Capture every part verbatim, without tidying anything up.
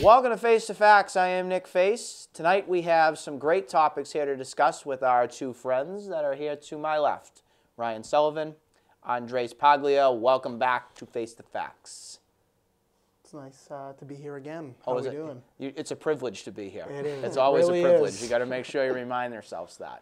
Welcome to Face to Facts. I am Nick Face. Tonight we have some great topics here to discuss with our two friends that are here to my left. Ryan Sullivan, Andres Paglia. Welcome back to Face to Facts. It's nice uh, to be here again. How How is are we it? doing? You, it's a privilege to be here. It is. It's It always really a privilege. is. You got to make sure you remind yourselves that.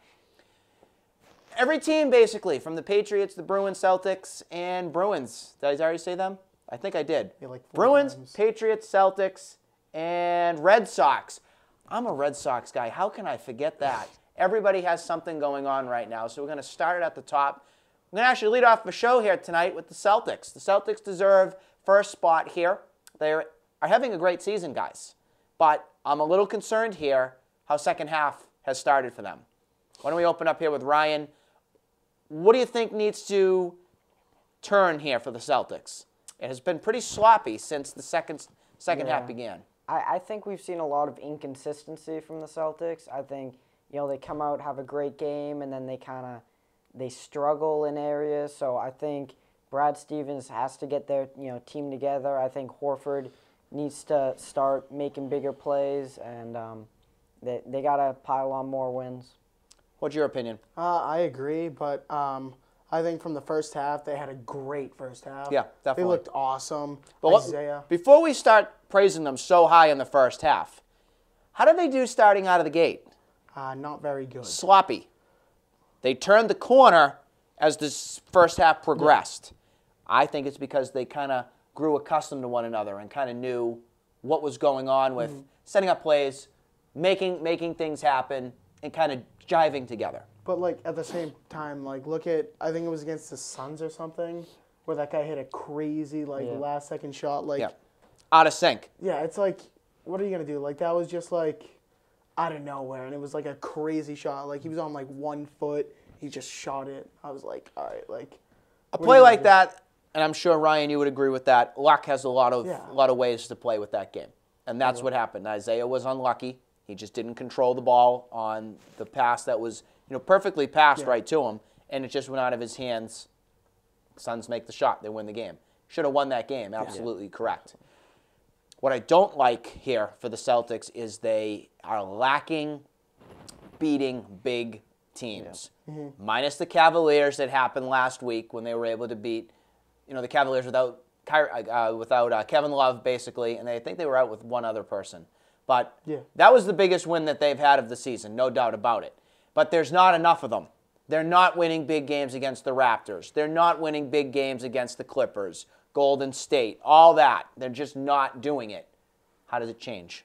Every team, basically, from the Patriots, the Bruins, Celtics, and Bruins. Did I already say them? I think I did. Yeah, like four Bruins, times. Patriots, Celtics, and Red Sox. I'm a Red Sox guy. How can I forget that? Everybody has something going on right now, so we're going to start it at the top. We're going to actually lead off the show here tonight with the Celtics. The Celtics deserve first spot here. They are having a great season, guys. But I'm a little concerned here how second half has started for them. Why don't we open up here with Ryan? What do you think needs to turn here for the Celtics? It has been pretty sloppy since the second second Yeah. half began. I, I think we've seen a lot of inconsistency from the Celtics. I think, you know, they come out, have a great game, and then they kind of, they struggle in areas. So I think Brad Stevens has to get their, you know, team together. I think Horford needs to start making bigger plays, and um, they, they got to pile on more wins. What's your opinion? Uh, I agree, but um, I think from the first half, they had a great first half. Yeah, definitely. They looked awesome. But what- Isaiah. before we start praising them so high in the first half, how did they do starting out of the gate? Uh, not very good. Sloppy. They turned the corner as this first half progressed. I think it's because they kind of grew accustomed to one another and kind of knew what was going on with Mm-hmm. setting up plays, making making things happen, and kind of jiving together. But, like, at the same time, like, look at, I think it was against the Suns or something, where that guy hit a crazy, like, Yeah. last-second shot. Like, Yeah. Out of sync. yeah, it's like, what are you going to do? Like, that was just, like, out of nowhere, and it was, like, a crazy shot. Like, he was on, like, one foot. He just shot it. I was like, all right, like. A what are play you gonna like do? that, and I'm sure, Ryan, you would agree with that, luck has a lot of, Yeah. a lot of ways to play with that game. And that's what happened. Isaiah was unlucky. He just didn't control the ball on the pass that was, you know, perfectly passed Yeah. right to him, and it just went out of his hands. Suns make the shot. They win the game. Should have won that game. Absolutely correct. What I don't like here for the Celtics is they are lacking beating big teams. Mm-hmm. Minus the Cavaliers that happened last week when they were able to beat, you know, the Cavaliers without Kyrie, uh, without uh, Kevin Love, basically, and they I think they were out with one other person. But Yeah. that was the biggest win that they've had of the season, no doubt about it. But there's not enough of them. They're not winning big games against the Raptors. They're not winning big games against the Clippers, Golden State, all that. They're just not doing it. How does it change?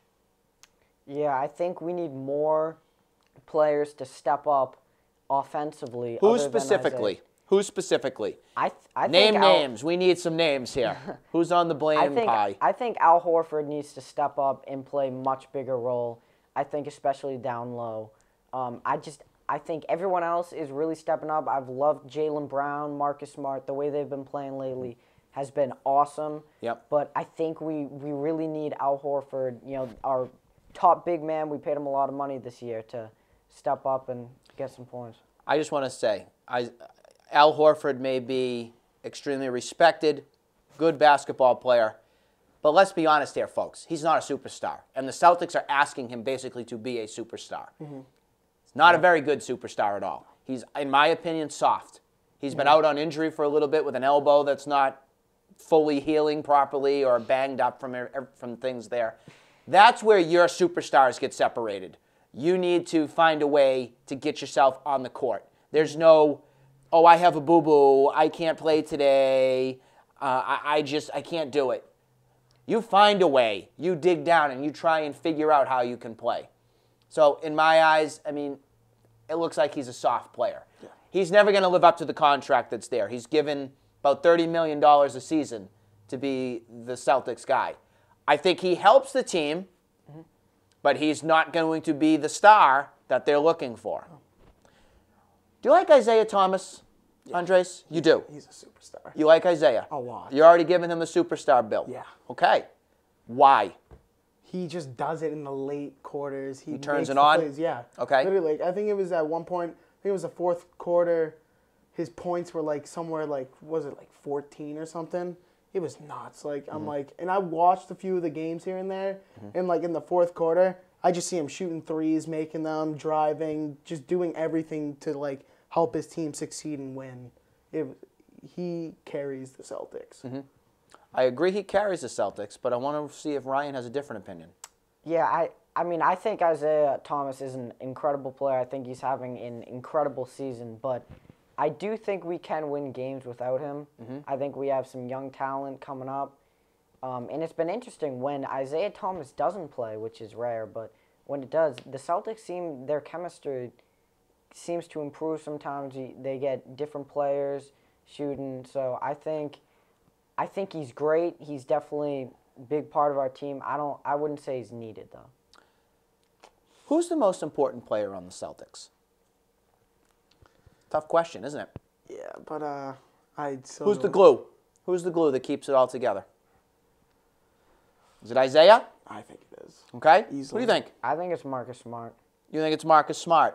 Yeah, I think we need more players to step up offensively. Who other than specifically? Isaiah. Who specifically? I, th- I Name think Al- names. We need some names here. Who's on the blame I think pie? I think Al Horford needs to step up and play much bigger role. I think especially down low. Um, I just I think everyone else is really stepping up. I've loved Jaylen Brown, Marcus Smart. The way they've been playing lately has been awesome. Yep. But I think we, we really need Al Horford, you know, our top big man. We paid him a lot of money this year to step up and get some points. I just want to say, I, Al Horford may be extremely respected, good basketball player, but let's be honest here, folks. He's not a superstar, and the Celtics are asking him basically to be a superstar. Mm-hmm. He's not a very good superstar at all. He's, in my opinion, soft. He's been out on injury for a little bit with an elbow that's not fully healing properly or banged up from, from things there. That's where your superstars get separated. You need to find a way to get yourself on the court. There's no, oh, I have a boo-boo, I can't play today, uh, I, I just, I can't do it. You find a way. You dig down and you try and figure out how you can play. So in my eyes, I mean, it looks like he's a soft player. Yeah. He's never going to live up to the contract that's there. He's given about thirty million dollars a season to be the Celtics guy. I think he helps the team, mm-hmm. but he's not going to be the star that they're looking for. Do you like Isaiah Thomas, yeah. Andres? You do? He's a superstar. You like Isaiah? A lot. You're already giving him the superstar bill? Yeah. Okay. Why? He just does it in the late quarters. He, He turns makes it the on? plays. Yeah. Okay. Literally, like, I think it was at one point, I think it was the fourth quarter, his points were like somewhere like, was it like fourteen or something? it was nuts. Like I'm mm-hmm. like, and I watched a few of the games here and there, mm-hmm. and like in the fourth quarter, I just see him shooting threes, making them, driving, just doing everything to like help his team succeed and win. It, he carries the Celtics. Mm-hmm. I agree he carries the Celtics, but I want to see if Ryan has a different opinion. Yeah, I, I mean, I think Isaiah Thomas is an incredible player. I think he's having an incredible season, but I do think we can win games without him. Mm-hmm. I think we have some young talent coming up. Um, and it's been interesting when Isaiah Thomas doesn't play, which is rare, but when it does, the Celtics seem, their chemistry seems to improve sometimes. They get different players shooting, so I think I think he's great. He's definitely a big part of our team. I don't I wouldn't say he's needed though. Who's the most important player on the Celtics? Tough question, isn't it? Yeah, but uh I so Who's the glue? Who's the glue that keeps it all together? Is it Isaiah? I think it is. Okay. Easily. What do you think? I think it's Marcus Smart. You think it's Marcus Smart?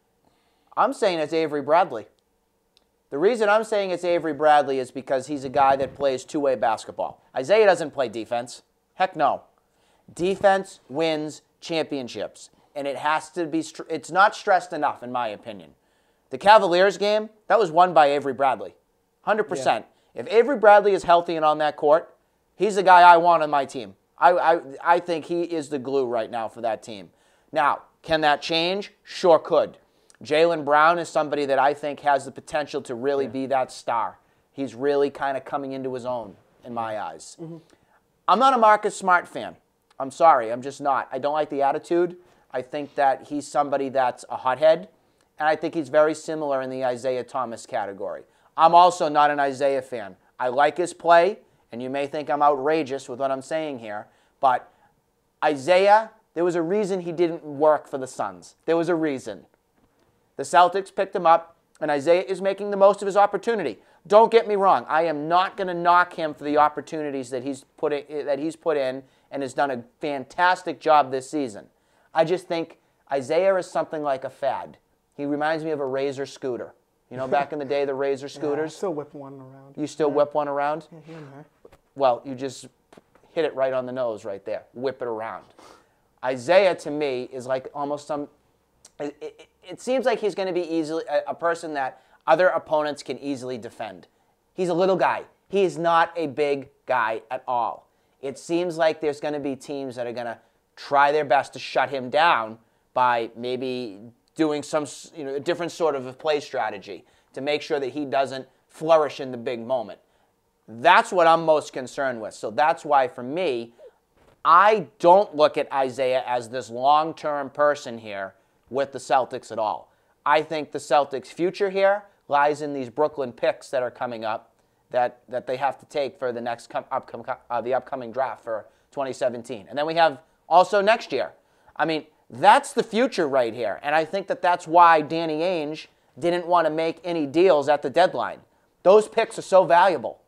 I'm saying it's Avery Bradley. The reason I'm saying it's Avery Bradley is because he's a guy that plays two-way basketball. Isaiah doesn't play defense. Heck no. Defense wins championships, and it has to be. It's not stressed enough, in my opinion. The Cavaliers game, that was won by Avery Bradley, one hundred percent. Yeah. If Avery Bradley is healthy and on that court, he's the guy I want on my team. I, I, I think he is the glue right now for that team. Now, can that change? Sure could. Jaylen Brown is somebody that I think has the potential to really yeah. be that star. He's really kind of coming into his own, in my eyes. Mm-hmm. I'm not a Marcus Smart fan. I'm sorry, I'm just not. I don't like the attitude. I think that he's somebody that's a hothead, and I think he's very similar in the Isaiah Thomas category. I'm also not an Isaiah fan. I like his play, and you may think I'm outrageous with what I'm saying here, but Isaiah, there was a reason he didn't work for the Suns. There was a reason. The Celtics picked him up, and Isaiah is making the most of his opportunity. Don't get me wrong. I am not going to knock him for the opportunities that he's put in, that he's put in and has done a fantastic job this season. I just think Isaiah is something like a fad. He reminds me of a Razor scooter. You know, back in the day, the Razor scooters? Yeah, I still whip one around. You still yeah. whip one around? Yeah, here and there. Well, you just hit it right on the nose right there. Whip it around. Isaiah, to me, is like almost some... It, it, it seems like he's going to be easily a, a person that other opponents can easily defend. He's a little guy. He is not a big guy at all. It seems like there's going to be teams that are going to try their best to shut him down by maybe doing some, you know, a different sort of a play strategy to make sure that he doesn't flourish in the big moment. That's what I'm most concerned with. So that's why, for me, I don't look at Isaiah as this long-term person here with the Celtics at all. I think the Celtics' future here lies in these Brooklyn picks that are coming up that, that they have to take for the next com- upcom- uh, the upcoming draft for twenty seventeen. And then we have also next year. I mean, that's the future right here. And I think that that's why Danny Ainge didn't want to make any deals at the deadline. Those picks are so valuable.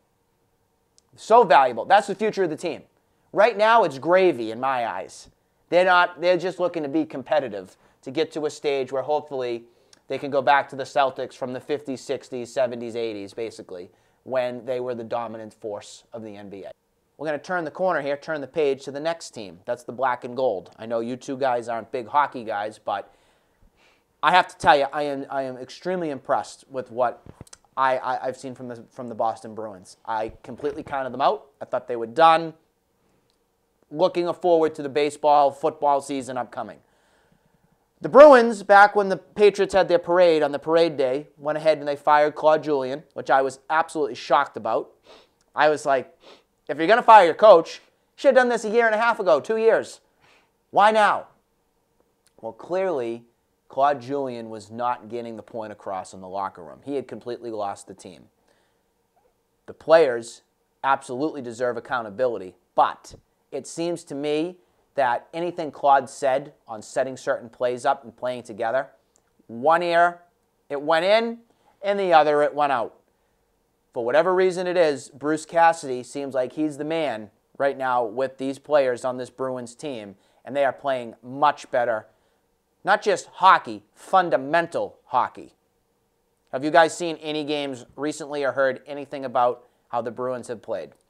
So valuable. That's the future of the team. Right now, it's gravy in my eyes. They're not, they're just looking to be competitive to get to a stage where hopefully they can go back to the Celtics from the fifties, sixties, seventies, eighties, basically, when they were the dominant force of the N B A. We're going to turn the corner here, turn the page to the next team. That's the black and gold. I know you two guys aren't big hockey guys, but I have to tell you, I am I am extremely impressed with what I, I, I've seen from the, from the Boston Bruins. I completely counted them out. I thought they were done. Looking forward to the baseball, football season upcoming. The Bruins, back when the Patriots had their parade on the parade day, went ahead and they fired Claude Julien, which I was absolutely shocked about. I was like, if you're going to fire your coach, you should have done this a year and a half ago, two years. Why now? Well, clearly, Claude Julien was not getting the point across in the locker room. He had completely lost the team. The players absolutely deserve accountability, but it seems to me that anything Claude said on setting certain plays up and playing together, one ear, it went in, and the other, it went out. For whatever reason it is, Bruce Cassidy seems like he's the man right now with these players on this Bruins team, and they are playing much better, not just hockey, fundamental hockey. Have you guys seen any games recently or heard anything about how the Bruins have played?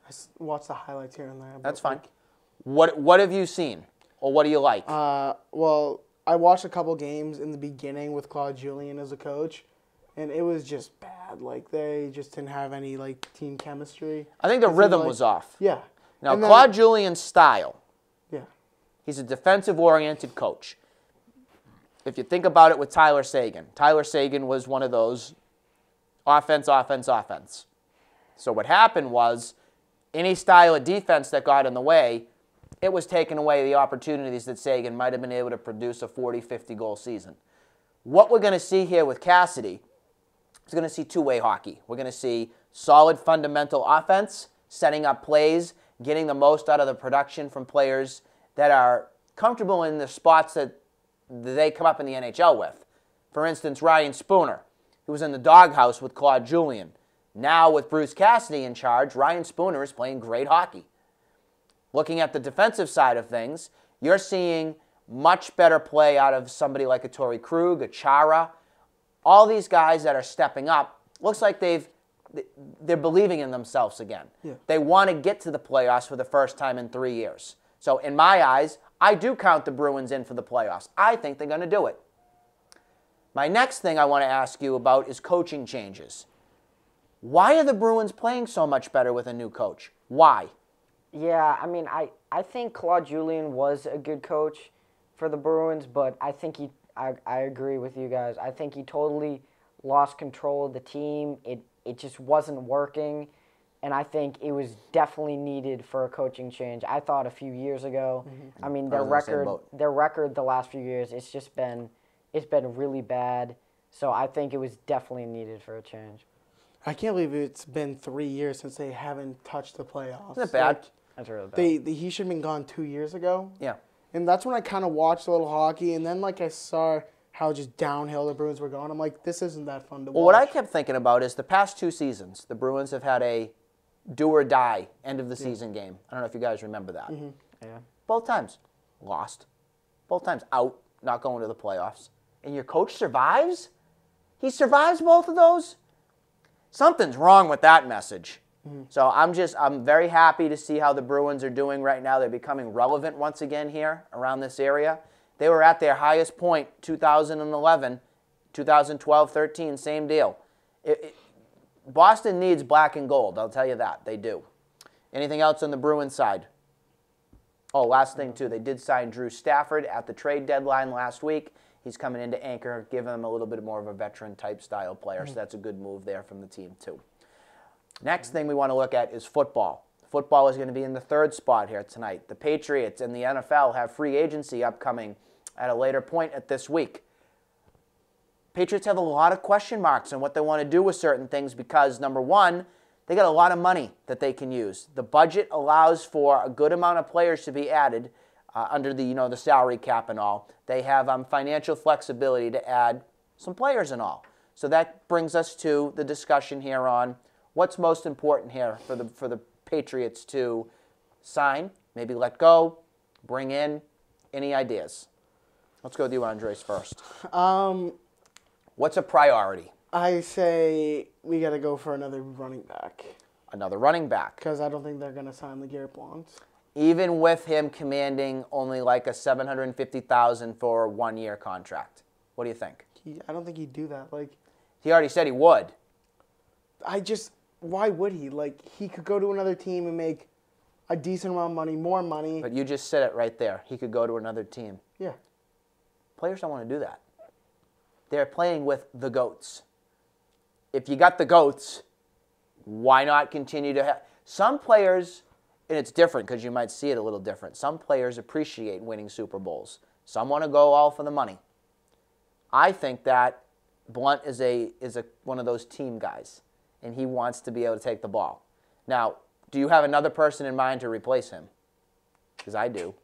I s- watch the highlights here and there. but, That's fine. like, What What have you seen, or what do you like? Uh, well, I watched a couple games in the beginning with Claude Julien as a coach, and it was just bad. Like they just didn't have any like team chemistry. I think the It seemed rhythm like- was off. Yeah. Now, And then- Claude Julien's style, Yeah. he's a defensive-oriented coach. If you think about it with Tyler Sagan, Tyler Sagan was one of those offense, offense, offense. So what happened was any style of defense that got in the way, it was taking away the opportunities that Sagan might have been able to produce a forty, fifty goal season. What we're going to see here with Cassidy is going to see two-way hockey. We're going to see solid fundamental offense, setting up plays, getting the most out of the production from players that are comfortable in the spots that they come up in the N H L with. For instance, Ryan Spooner, who was in the doghouse with Claude Julien. Now with Bruce Cassidy in charge, Ryan Spooner is playing great hockey. Looking at the defensive side of things, you're seeing much better play out of somebody like a Torrey Krug, a Chara. All these guys that are stepping up, looks like they've they're believing in themselves again. Yeah. They want to get to the playoffs for the first time in three years. So in my eyes, I do count the Bruins in for the playoffs. I think they're going to do it. My next thing I want to ask you about is coaching changes. Why are the Bruins playing so much better with a new coach? Why? Yeah, I mean, I, I think Claude Julien was a good coach for the Bruins, but I think he, I, I agree with you guys. I think he totally lost control of the team. It, it just wasn't working, and I think it was definitely needed for a coaching change. I thought a few years ago, mm-hmm. I mean, their I was in the same record, boat. their record the last few years, it's just been, it's been really bad. So I think it was definitely needed for a change. I can't believe it's been three years since they haven't touched the playoffs. Isn't it bad? Like, That's really bad. they, they he should have been gone two years ago. Yeah. And that's when I kind of watched a little hockey, and then like I saw how just downhill the Bruins were going. I'm like, this isn't that fun to Well, watch. what I kept thinking about is the past two seasons, the Bruins have had a do or die end of the season game. I don't know if you guys remember that. Mm-hmm. Yeah. Both times lost. Both times out, not going to the playoffs. And your coach survives? He survives both of those? Something's wrong with that message. Mm-hmm. So I'm just, I'm very happy to see how the Bruins are doing right now. They're becoming relevant once again here around this area. They were at their highest point two thousand eleven, two thousand twelve, thirteen, same deal. It, it, Boston needs black and gold, I'll tell you that. They do. Anything else on the Bruins side? Oh, last thing, too. They did sign Drew Stafford at the trade deadline last week. He's coming into anchor, giving them a little bit more of a veteran-type style player, so that's a good move there from the team, too. Next thing we want to look at is football. Football is going to be in the third spot here tonight. The Patriots and the N F L have free agency upcoming at a later point at this week. Patriots have a lot of question marks on what they want to do with certain things because, number one, they got a lot of money that they can use. The budget allows for a good amount of players to be added uh, under the, you know, the salary cap and all. They have um, financial flexibility to add some players and all. So that brings us to the discussion here on what's most important here for the for the Patriots to sign, maybe let go, bring in. Any ideas? Let's go with you, Andres, first. Um, What's a priority? I say we got to go for another running back Another running back. because I don't think they're going to sign LeGarrette Blount. Even with him commanding only like a seven hundred fifty thousand dollars for a one-year contract. What do you think? He, I don't think he'd do that. Like, He already said he would. I just, why would he? Like, he could go to another team and make a decent amount of money, more money. But you just said it right there. He could go to another team. Yeah. Players don't want to do that. They're playing with the GOATs. If you got the GOATs, why not continue to have... Some players, and it's different because you might see it a little different. Some players appreciate winning Super Bowls. Some want to go all for the money. I think that Blunt is a is a one of those team guys, and he wants to be able to take the ball. Now, do you have another person in mind to replace him? Because I do.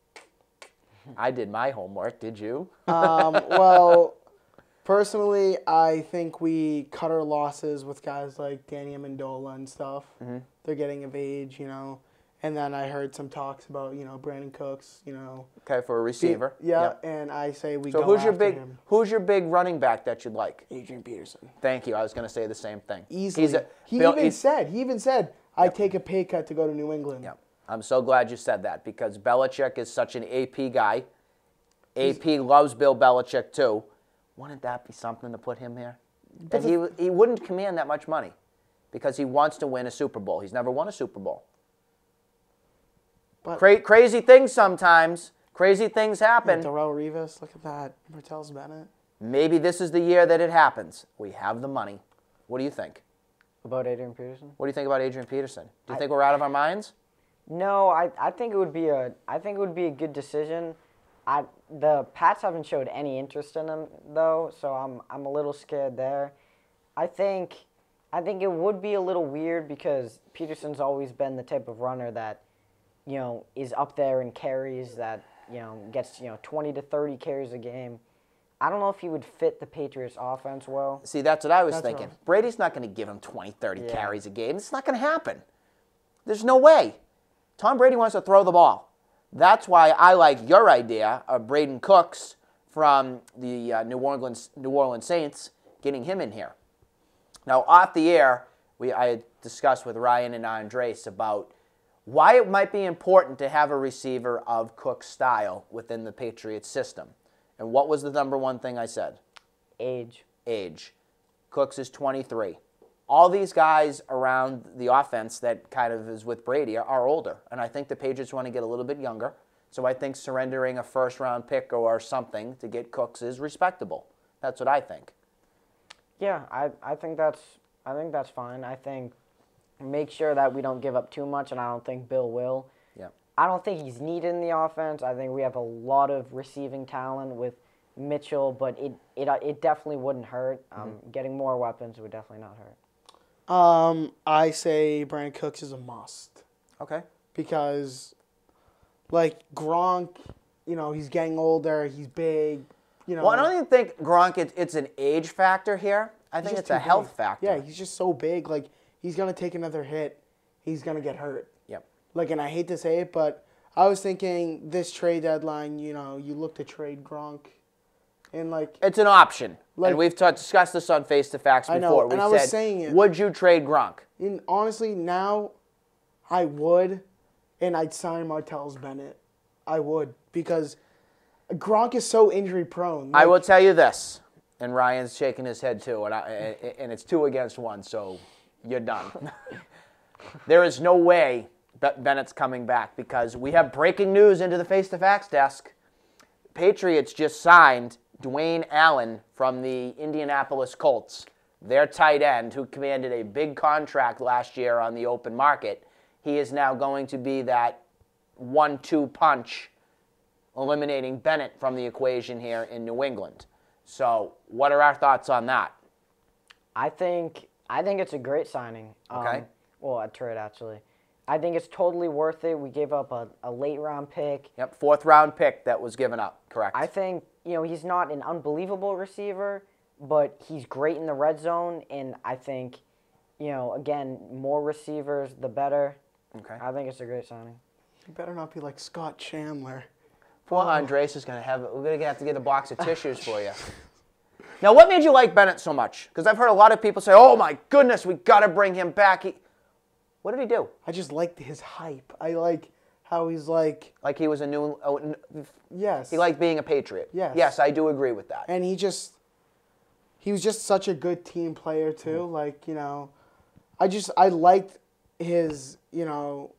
I did my homework. Did you? Um, well, personally, I think we cut our losses with guys like Danny Amendola and stuff. Mm-hmm. They're getting of age, you know. And then I heard some talks about, you know, Brandon Cooks, you know. Okay, for a receiver. Yeah, Yep. and I say we So go who's your after big him. who's your big running back that you'd like? Adrian Peterson. Thank you. I was going to say the same thing. Easily. He's a, he Bill, even he's- said, he even said, I'd take a pay cut to go to New England. Yeah. I'm so glad you said that because Belichick is such an A P guy. A P loves Bill Belichick too. Wouldn't that be something to put him here? And he, he wouldn't command that much money because he wants to win a Super Bowl. He's never won a Super Bowl. But Cra- crazy things sometimes. Crazy things happen. Darrelle Revis, look at that. Martellus Bennett. Maybe this is the year that it happens. We have the money. What do you think? About Adrian Peterson? What do you think about Adrian Peterson? Do you I- think we're out of our minds? No, I, I think it would be a I think it would be a good decision. I the Pats haven't showed any interest in him though, so I'm I'm a little scared there. I think I think it would be a little weird because Peterson's always been the type of runner that, you know, is up there in carries, that, you know, gets, you know, twenty to thirty carries a game. I don't know if he would fit the Patriots offense well. See, that's what I was That's thinking. what Brady's not going to give him twenty, thirty Yeah. carries a game. It's not going to happen. There's no way. Tom Brady wants to throw the ball. That's why I like your idea of Braden Cooks from the uh, New Orleans New Orleans Saints, getting him in here. Now, off the air, we I had discussed with Ryan and Andres about why it might be important to have a receiver of Cook's style within the Patriots system. And what was the number one thing I said? Age. Age. Cooks is twenty-three. All these guys around the offense that kind of is with Brady are, are older. And I think the Patriots want to get a little bit younger. So I think surrendering a first-round pick or something to get Cooks is respectable. That's what I think. Yeah, I, I think that's I think that's fine. I think make sure that we don't give up too much, and I don't think Bill will. Yeah. I don't think he's needed in the offense. I think we have a lot of receiving talent with Mitchell, but it it it definitely wouldn't hurt. Um, Mm-hmm. Getting more weapons would definitely not hurt. Um, I say Brandon Cooks is a must Okay. because, like Gronk, you know, he's getting older. He's big. You know. Well, I don't even think Gronk, it, it's an age factor here. I he's think just it's a too health big. factor. Yeah, he's just so big. Like he's gonna take another hit. He's gonna get hurt. Yep. Like, and I hate to say it, but I was thinking this trade deadline. You know, you look to trade Gronk, and like It's an option. Like- and we've ta- discussed this on Face to Facts I before. know, we and I said, was saying it. would you trade Gronk? And honestly, now I would, and I'd sign Martellus Bennett. I would because Gronk is so injury prone. I will tell you this, and Ryan's shaking his head too, and, I, and it's two against one, so you're done. There is no way Bennett's coming back because we have breaking news into the Face to Facts desk. Patriots just signed Dwayne Allen from the Indianapolis Colts, their tight end, who commanded a big contract last year on the open market. He is now going to be that one two punch, eliminating Bennett from the equation here in New England. So what are our thoughts on that? I think I think it's a great signing. Okay. Um, well, a trade actually. I think it's totally worth it. We gave up a, a late round pick. Yep, fourth round pick that was given up, correct? I think, you know, he's not an unbelievable receiver, but he's great in the red zone, and I think, you know, again, more receivers, the better. Okay. I think it's a great signing. You better not be like Scott Chandler. Poor Andres is going to have, we're going to have to get a box of tissues for you. Now, what made you like Bennett so much? Because I've heard a lot of people say, oh my goodness, we got to bring him back. He, what did he do? I just liked his hype. I like how he's like, Like he was a new, oh, n- yes. he liked being a Patriot. Yes. Yes, I do agree with that. And he just, he was just such a good team player too. Mm-hmm. Like, you know, I just, I liked his, you know,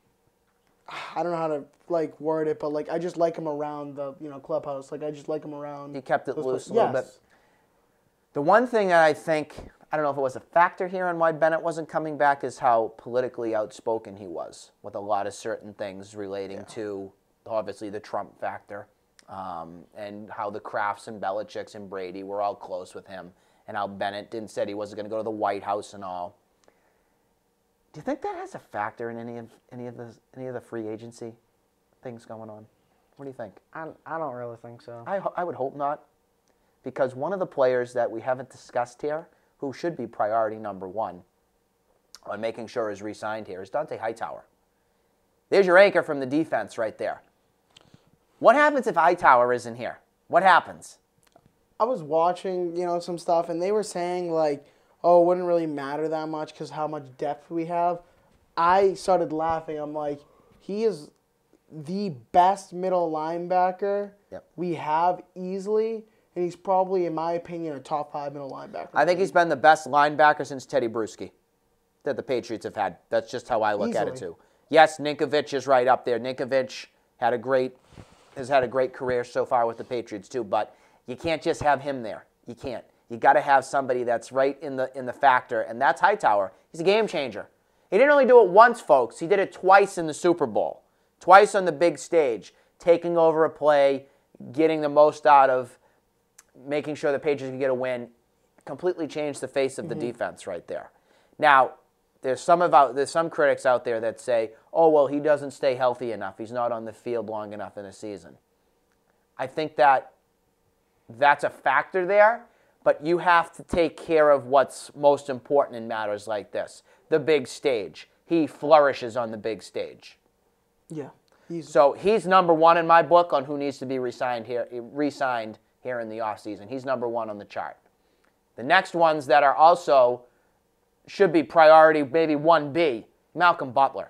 I don't know how to like word it, but like I just like him around the, you know, clubhouse. Like I just like him around. He kept it those loose a pla- little yes. bit. The one thing that I think, I don't know if it was a factor here on why Bennett wasn't coming back, is how politically outspoken he was with a lot of certain things relating Yeah. to, obviously, the Trump factor, um, and how the Krafts and Belichicks and Brady were all close with him, and how Bennett didn't said he wasn't going to go to the White House and all. Do you think that has a factor in any of any of the any of the free agency things going on? What do you think? I, I don't really think so. I, ho- I would hope not, because one of the players that we haven't discussed here, who should be priority number one on making sure is re-signed here, is Dante Hightower. There's your anchor from the defense right there. What happens if Hightower isn't here? What happens? I was watching, you know, some stuff, and they were saying like, oh, it wouldn't really matter that much because how much depth we have. I started laughing. I'm like, he is the best middle linebacker Yep. we have easily, and he's probably, in my opinion, a top five middle linebacker. I think he's been the best linebacker since Teddy Bruschi that the Patriots have had. That's just how I look at it Easily. too. Yes, Ninkovich is right up there. Ninkovich had a great has had a great career so far with the Patriots too, but you can't just have him there. You can't. You got to have somebody that's right in the in the factor, and that's Hightower. He's a game changer. He didn't only do it once, folks. He did it twice in the Super Bowl, twice on the big stage, taking over a play, getting the most out of, making sure the Patriots could get a win. Completely changed the face of the mm-hmm. defense right there. Now, there's some of there's some critics out there that say, "Oh, well, he doesn't stay healthy enough. He's not on the field long enough in a season." I think that that's a factor there, but you have to take care of what's most important in matters like this. The big stage. He flourishes on the big stage. Yeah. He's so he's number one in my book on who needs to be re-signed here, re-signed here in the offseason. He's number one on the chart. The next ones that are also should be priority, maybe one B, Malcolm Butler.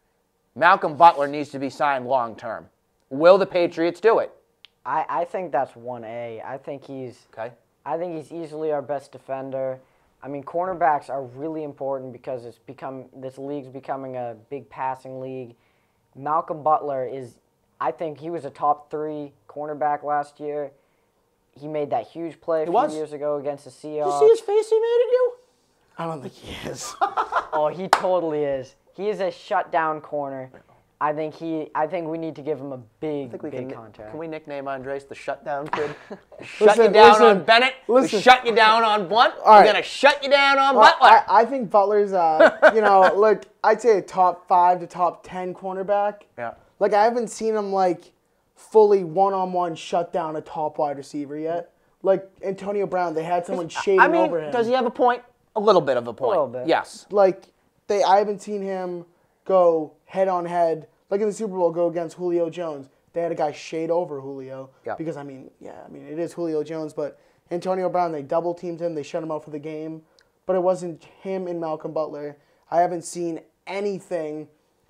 Malcolm Butler needs to be signed long term. Will the Patriots do it? I, I think that's one A. I think he's okay. I think he's easily our best defender. I mean, cornerbacks are really important because it's become this league's becoming a big passing league. Malcolm Butler is, I think he was a top three cornerback last year. He made that huge play a he few was. years ago against the Seahawks. Did you see his face he made at you? I don't think he is. Oh, he totally is. He is a shutdown corner. I think he. I think we need to give him a big, I think we big can, contract. Can we nickname Andres the shutdown kid? shut Listen, you down listen, on Bennett. listen. We shut you down on Blunt. All We're right. gonna shut you down on Well, Butler. I, I think Butler's, uh, you know, look, I'd say a top five to top ten cornerback. Yeah. Like, I haven't seen him, like, fully one-on-one shut down a top wide receiver yet. Like, Antonio Brown, they had someone shading I mean, over him. does he have a point? A little bit of a point. little bit. Yes. Like, they, I haven't seen him go head-on-head, like in the Super Bowl, go against Julio Jones. They had a guy shade over Julio. Yeah. Because, I mean, yeah, I mean, it is Julio Jones, but Antonio Brown, they double-teamed him. They shut him out for the game. But it wasn't him and Malcolm Butler. I haven't seen anything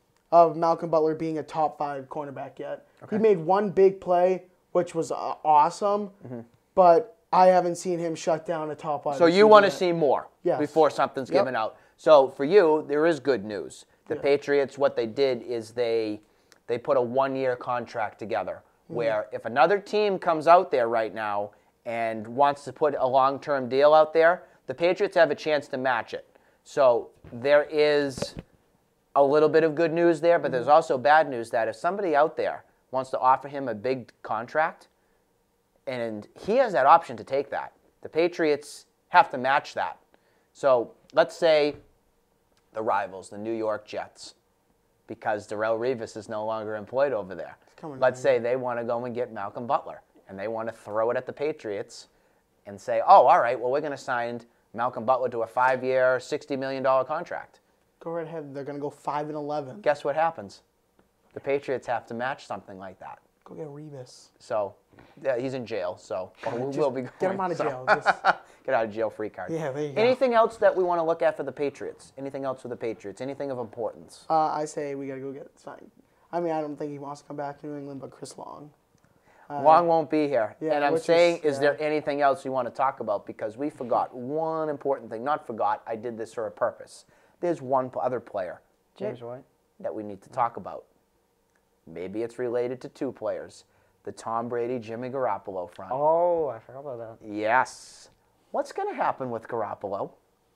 of Malcolm Butler being a top five cornerback yet. Okay. He made one big play, which was uh, awesome, mm-hmm. but I haven't seen him shut down a top wide So you receiver want to yet. see more Yes. before something's Yep. given out. So for you, there is good news. The Yeah. Patriots, what they did is they they put a one-year contract together Mm-hmm. where if another team comes out there right now and wants to put a long-term deal out there, the Patriots have a chance to match it. So there is a little bit of good news there, but there's also bad news that if somebody out there wants to offer him a big contract, and he has that option to take that, the Patriots have to match that. So let's say the rivals, the New York Jets, because Darrelle Revis is no longer employed over there. coming Let's down. say they want to go and get Malcolm Butler, and they want to throw it at the Patriots and say, oh, all right, well, we're going to sign Malcolm Butler to a five-year, sixty million dollars contract. Go right ahead. They're going to go five and eleven. Guess what happens? The Patriots have to match something like that. Go get Revis. So yeah, he's in jail, so we'll, Just we'll be going. get him out of so- jail. Just, Get out of jail free card. Yeah, there you go. Anything else that we want to look at for the Patriots? Anything else for the Patriots? Anything of importance? uh, I say we got to go get signed. I mean, I don't think he wants to come back to New England, but Chris Long. Uh, Long won't be here. yeah, and I'm which is- saying, is, yeah. there anything else you want to talk about? Because we forgot one important thing. Not forgot, I did this for a purpose. There's one p- other player James White. that we need to talk about. Maybe it's related to two players. The Tom Brady, Jimmy Garoppolo front. Oh, I forgot about that. Yes. What's going to happen with Garoppolo?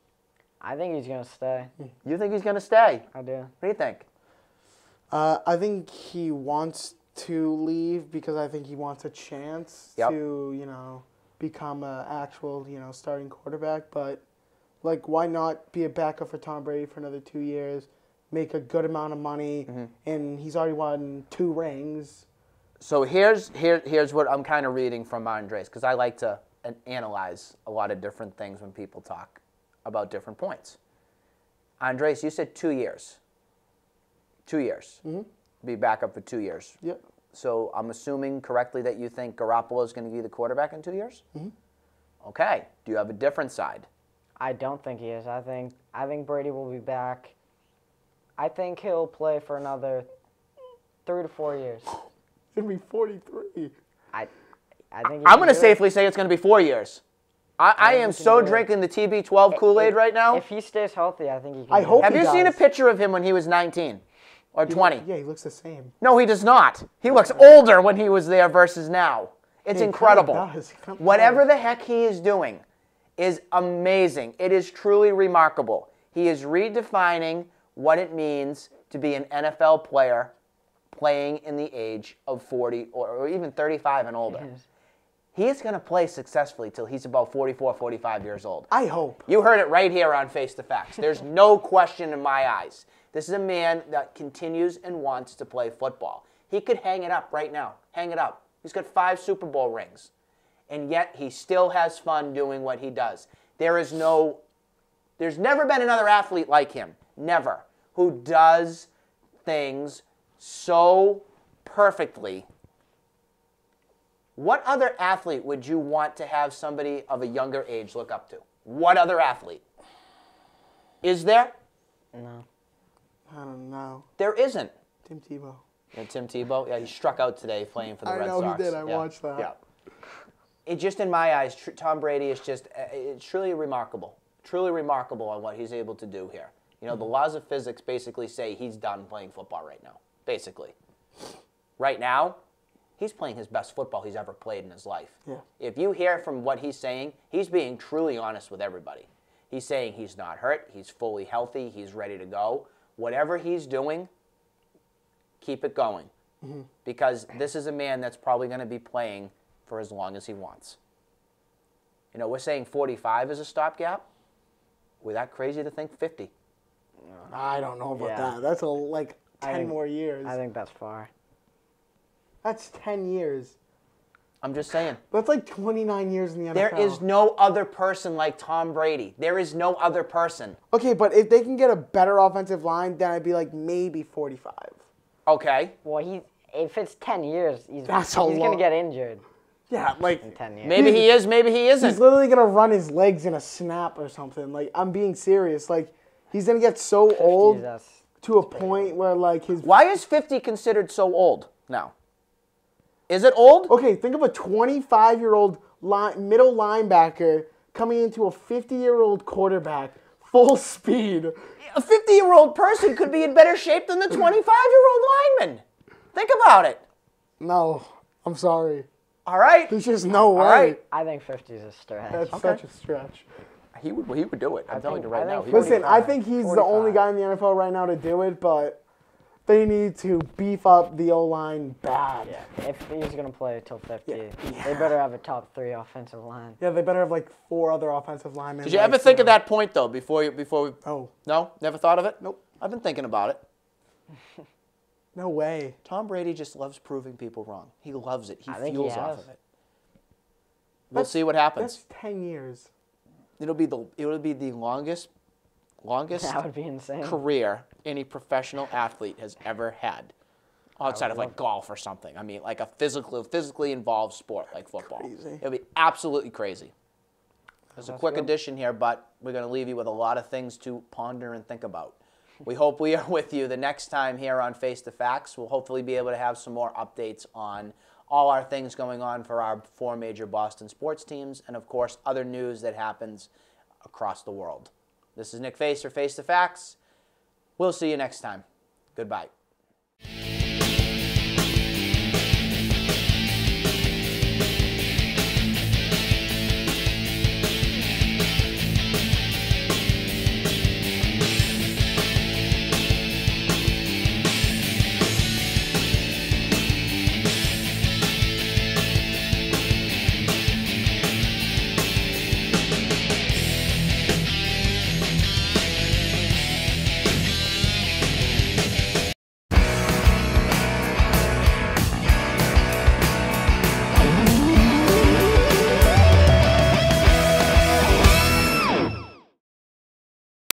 I think he's gonna stay. You think he's going to stay? I do. What do you think? Uh, I think he wants to leave because I think he wants a chance Yep. to, you know, become an actual, you know, starting quarterback. But, like, why not be a backup for Tom Brady for another two years, make a good amount of money, Mm-hmm. and he's already won two rings. So here's here, here's what I'm kind of reading from Andres, because I like to an- analyze a lot of different things when people talk about different points. Andres, you said two years. Two years. Mm-hmm. Be back up for two years. Yep. So I'm assuming correctly that you think Garoppolo is going to be the quarterback in two years? Mm-hmm. Okay. Do you have a different side? I don't think he is. I think I think Brady will be back. I think he'll play for another three to four years. He's gonna be forty-three. I, I think. he I'm can going to do safely say it's going to be four years. I, I think am he can so do it. drinking the T B twelve Kool-Aid If- right now. If he stays healthy, I think he can. I do hope it. Have he you seen a does. picture of him when he was nineteen or He look- twenty? Yeah, he looks the same. No, he does not. He looks older when he was there versus now. It's He kinda incredible. does. He kinda Whatever does. the heck he is doing is amazing. It is truly remarkable. He is redefining what it means to be an N F L player playing in the age of forty or, or even thirty-five and older. Yes. He is going to play successfully till he's about forty-four, forty-five years old. I hope. You heard it right here on Face to Facts. There's no question in my eyes. This is a man that continues and wants to play football. He could hang it up right now. Hang it up. He's got five Super Bowl rings. And yet he still has fun doing what he does. There is no, there's never been another athlete like him. Never. Who does things so perfectly. What other athlete would you want to have somebody of a younger age look up to? What other athlete? Is there? No. I don't know. There isn't. Tim Tebow. Yeah, Tim Tebow. Yeah, he struck out today playing for the I Red know he Sox. did. I yeah. watched that. Yeah. It just in my eyes, tr- Tom Brady is just uh, it's truly remarkable. Truly remarkable on what he's able to do here. You know, the laws of physics basically say he's done playing football right now. Basically. Right now, he's playing his best football he's ever played in his life. Yeah. If you hear from what he's saying, he's being truly honest with everybody. He's saying he's not hurt, he's fully healthy, he's ready to go. Whatever he's doing, keep it going. Mm-hmm. Because this is a man that's probably going to be playing for as long as he wants. You know, we're saying forty-five is a stopgap. Were that crazy to think fifty? I don't know about Yeah. that. That's a, like I ten think- more years. I think that's far. That's ten years. I'm just saying. That's like twenty-nine years in the N F L. There is no other person like Tom Brady. There is no other person. Okay, but if they can get a better offensive line, then I'd be like maybe forty-five. Okay. Well, he if it's ten years, he's That's he's a gonna lot. get injured Yeah, like in ten years. Maybe he is, maybe he he's isn't. literally gonna run his legs in a snap or something. Like I'm being serious. Like he's gonna get so old Jesus. to a point where like his. Why is fifty considered so old now? Is it old? Okay, think of a twenty-five-year-old line, middle linebacker coming into a fifty-year-old quarterback, full speed. A fifty-year-old person could be in better shape than the twenty-five-year-old lineman. Think about it. No, I'm sorry. All right. There's just no way. All right. I think fifty is a stretch. That's Okay. such a stretch. He would he would do it. I'm I telling think- you right I now. think He would. Listen, I forty-five, think he's the only forty-five. guy in the N F L right now to do it, but they need to beef up the O-line bad. Yeah, if he's gonna play till fifty, Yeah. they better have a top three offensive line. Yeah, they better have like four other offensive linemen. Did you like, ever think of know. that point though before you before we Oh, No? Never thought of it? Nope. I've been thinking about it. no way. Tom Brady just loves proving people wrong. He loves it. He I think he fuels off has. of it. We'll That's- see what happens. That's ten years. It'll be the it'll be the longest longest That would be insane. career any professional athlete has ever had. Outside of like golf or something. I mean, like a physical, physically involved sport like football. Crazy. It'll be absolutely crazy. There's a That's quick good. addition here, but we're going to leave you with a lot of things to ponder and think about. We hope we are with you the next time here on Face to Facts. We'll hopefully be able to have some more updates on all our things going on for our four major Boston sports teams and, of course, other news that happens across the world. This is Nick Face for Face to Facts. We'll see you next time. Goodbye.